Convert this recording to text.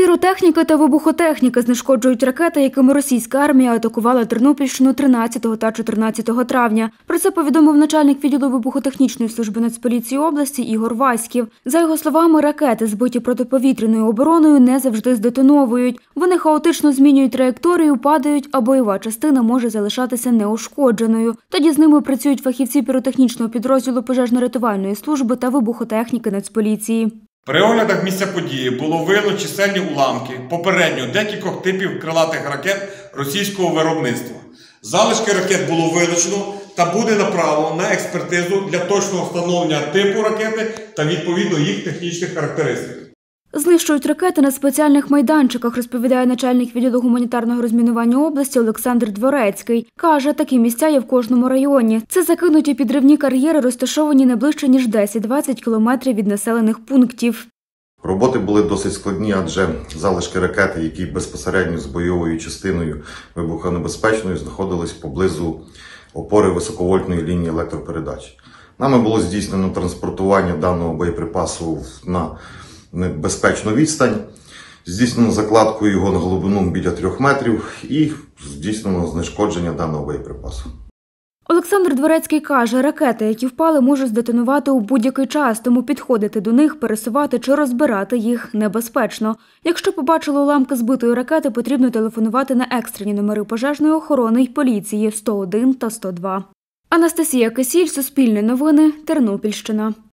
Піротехніки та вибухотехніки знешкоджують ракети, якими російська армія атакувала Тернопільщину 13 та 14 травня. Про це повідомив начальник відділу вибухотехнічної служби Нацполіції області Ігор Васьків. За його словами, ракети, збиті протиповітряною обороною, не завжди здетоновують. Вони хаотично змінюють траєкторію, падають, а бойова частина може залишатися неушкодженою. Тоді з ними працюють фахівці піротехнічного підрозділу пожежно-рятувальної служби та вибухотехніки Нацполіції. При оглядах місця події було виявлено чисельні уламки, попередньо декількох типів крилатих ракет російського виробництва. Залишки ракет було вилучено та буде направлено на експертизу для точного встановлення типу ракети та відповідно їх технічних характеристик. Знищують ракети на спеціальних майданчиках, розповідає начальник відділу гуманітарного розмінування області Олександр Дворецький. Каже, такі місця є в кожному районі. Це закинуті підривні кар'єри, розташовані не ближче, ніж 10-20 кілометрів від населених пунктів. Роботи були досить складні, адже залишки ракети, які безпосередньо з бойовою частиною вибухонебезпечною знаходились поблизу опори високовольтної лінії електропередач. Нами було здійснено транспортування даного боєприпасу на безпечну відстань, здійснено закладку його на глибину біля 3 метрів і здійснено знешкодження даного боєприпасу. Олександр Дворецький каже, ракети, які впали, можуть здетонувати у будь-який час, тому підходити до них, пересувати чи розбирати їх небезпечно. Якщо побачили уламки збитої ракети, потрібно телефонувати на екстрені номери пожежної охорони й поліції 101 та 102. Анастасія Кисіль, Суспільне новини, Тернопільщина.